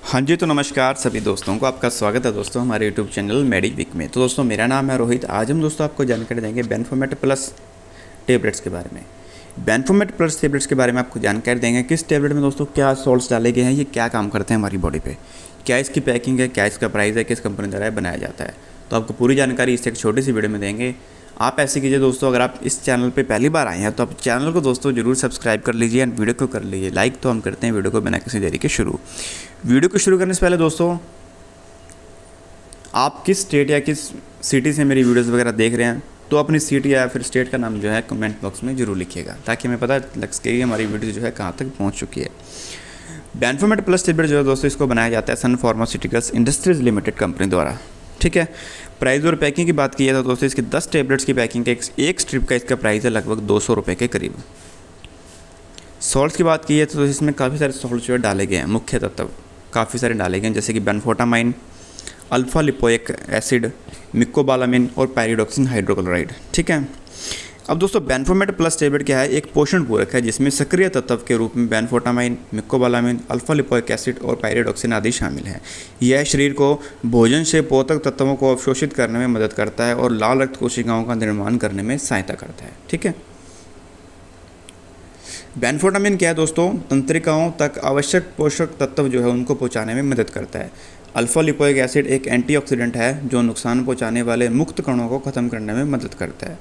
हाँ जी, तो नमस्कार सभी दोस्तों को, आपका स्वागत है दोस्तों हमारे यूट्यूब चैनल मेडिवीक में। तो दोस्तों मेरा नाम है रोहित। आज हम दोस्तों आपको जानकारी देंगे बेनफोमेट प्लस टेबलेट्स के बारे में। बेनफोमेट प्लस टेबलेट्स के बारे में आपको जानकारी देंगे किस टेबलेट में दोस्तों क्या सॉल्ट्स डाले गए हैं, ये क्या काम करते हैं हमारी बॉडी पे, क्या इसकी पैकिंग है, क्या इसका प्राइस है, किस कंपनी द्वारा बनाया जाता है। तो आपको पूरी जानकारी इस एक छोटी सी वीडियो में देंगे। आप ऐसे कीजिए दोस्तों, अगर आप इस चैनल पे पहली बार आए हैं तो आप चैनल को दोस्तों जरूर सब्सक्राइब कर लीजिए एंड वीडियो को कर लीजिए लाइक। तो हम करते हैं वीडियो को बिना किसी देरी के शुरू। वीडियो को शुरू करने से पहले दोस्तों, आप किस स्टेट या किस सिटी से मेरी वीडियोस वगैरह देख रहे हैं तो अपनी सिटी या फिर स्टेट का नाम जो है कमेंट बॉक्स में जरूर लिखिएगा, ताकि हमें पता लग सके कि हमारी वीडियो जो है कहाँ तक पहुँच चुकी है। बेनफोमेट प्लस टेबलेट जो है दोस्तों, इसको बनाया जाता है Sun Pharmaceuticals Industries Limited company द्वारा। ठीक है। प्राइस और पैकिंग की बात की जाए तो दोस्तों, इसकी 10 टेबलेट्स की पैकिंग के एक स्ट्रिप का इसका प्राइस है लगभग 200 रुपये के करीब। सॉल्ट्स की बात की जाए तो इसमें काफ़ी सारे सॉल्ट जो है डाले गए हैं, मुख्य तत्व काफ़ी सारे डाले गए हैं, जैसे कि benfotiamine, alpha lipoic acid, mecobalamin और पैरिडोक्सिन हाइड्रोक्लोराइड। ठीक है। अब दोस्तों बेनफोमेट प्लस टेबलेट क्या है, एक पोषण पूरक है जिसमें सक्रिय तत्व के रूप में benfotiamine, mecobalamin, alpha lipoic acid और पैरिडोक्सिन आदि शामिल हैं। यह शरीर को भोजन से पोषक तत्वों को अवशोषित करने में मदद करता है और लाल रक्त कोशिकाओं का निर्माण करने में सहायता करता है। ठीक है। बेनफोटामाइन क्या है दोस्तों, तंत्रिकाओं तक आवश्यक पोषक तत्व जो है उनको पहुँचाने में मदद करता है। अल्फा लिपोइक एसिड एक एंटीऑक्सीडेंट है जो नुकसान पहुँचाने वाले मुक्त कणों को खत्म करने में मदद करता है।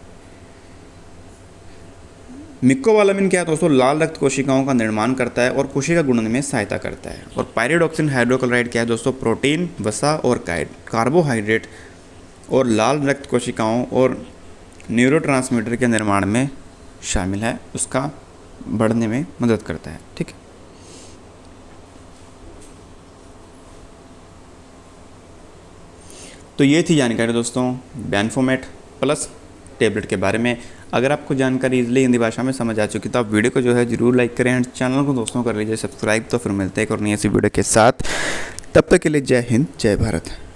मिकोबालामिन क्या है दोस्तों, लाल रक्त कोशिकाओं का निर्माण करता है और कोशिका गुणन में सहायता करता है। और पैरिडोक्सिन हाइड्रोक्लोराइड क्या है दोस्तों, प्रोटीन, वसा और कार्बोहाइड्रेट और लाल रक्त कोशिकाओं और न्यूरोट्रांसमीटर के निर्माण में शामिल है, उसका बढ़ने में मदद करता है। ठीक है। तो ये थी जानकारी दोस्तों बेनफोमेट प्लस टेबलेट के बारे में। अगर आपको जानकारी इजली हिंदी भाषा में समझ आ चुकी तो आप वीडियो को जो है जरूर लाइक करें एंड चैनल को दोस्तों कर लीजिए सब्सक्राइब। तो फिर मिलते हैं एक और नई ऐसी वीडियो के साथ, तब तक के लिए जय हिंद, जय भारत।